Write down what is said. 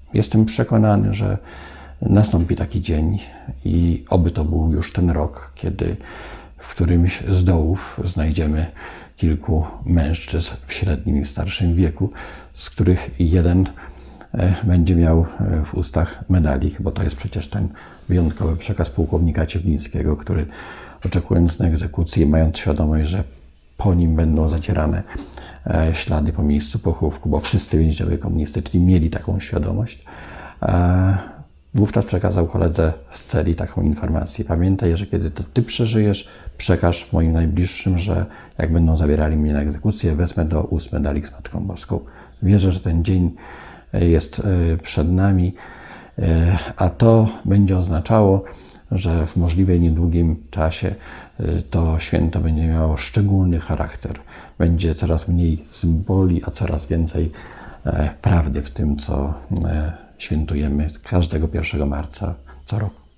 jestem przekonany, że nastąpi taki dzień i oby to był już ten rok, kiedy w którymś z dołów znajdziemy kilku mężczyzn w średnim i starszym wieku, z których jeden będzie miał w ustach medalik, bo to jest przecież ten wyjątkowy przekaz pułkownika Cieplińskiego, który oczekując na egzekucję, mając świadomość, że po nim będą zacierane ślady po miejscu pochówku, bo wszyscy więźniowie komunistyczni mieli taką świadomość, wówczas przekazał koledze z celi taką informację. Pamiętaj, że kiedy to ty przeżyjesz, przekaż moim najbliższym, że jak będą zabierali mnie na egzekucję, wezmę do ust medalik z Matką Boską. Wierzę, że ten dzień jest przed nami, a to będzie oznaczało, że w możliwie niedługim czasie to święto będzie miało szczególny charakter. Będzie coraz mniej symboli, a coraz więcej prawdy w tym, co świętujemy każdego 1 marca co roku.